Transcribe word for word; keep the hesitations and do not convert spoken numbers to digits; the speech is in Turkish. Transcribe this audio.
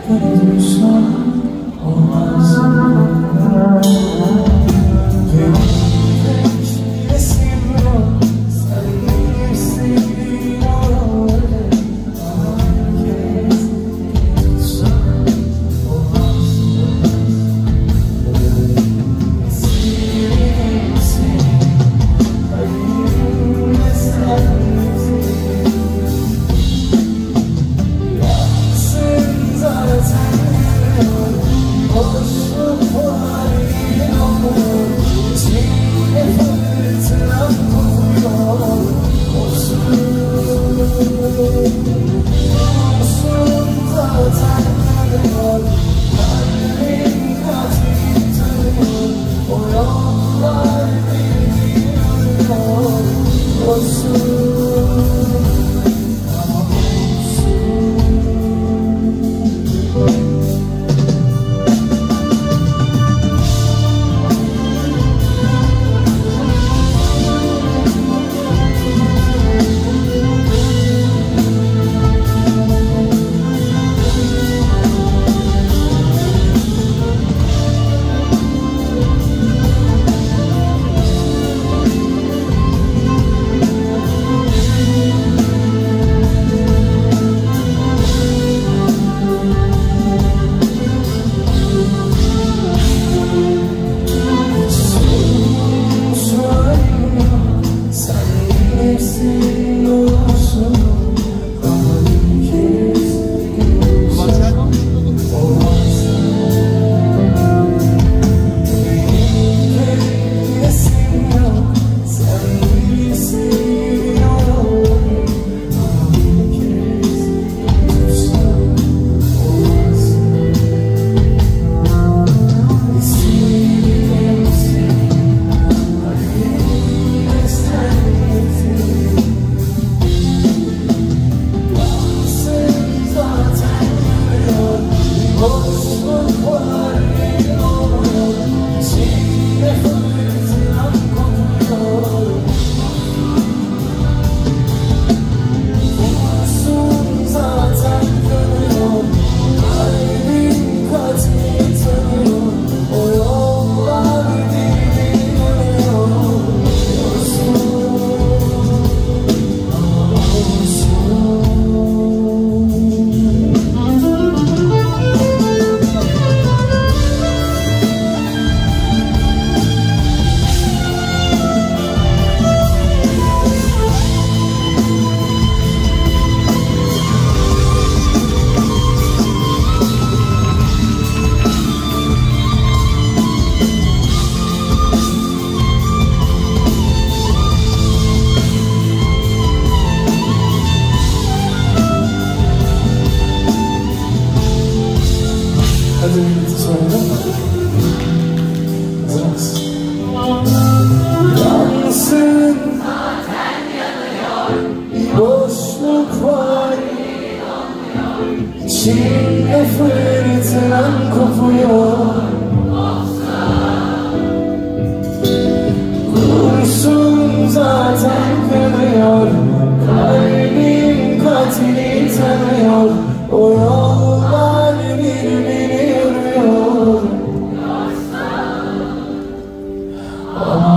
Dursan olmaz. Benim pek yesim yok. Sen sevdiğin oraları herkes dursan olmaz. Sevdiğim seni kalbimde sensin. Yansın zaten boşluk var inanmıyor. İçimde fırtınam kopuyor. Olsun, olsun zaten yanıyor. Kalbim kalbim tanıyor. O yollar beni yürüyor. Olsun. Hadi birlikte söyleyelim mi? Hazır mısın? Yansın zaten yanıyor. Bir boşluk var İçimde fırtınam kopuyor. Kurşun zaten kanıyor. Kalbim katili tanıyor. O yollar birbirini yürüyor. Oh.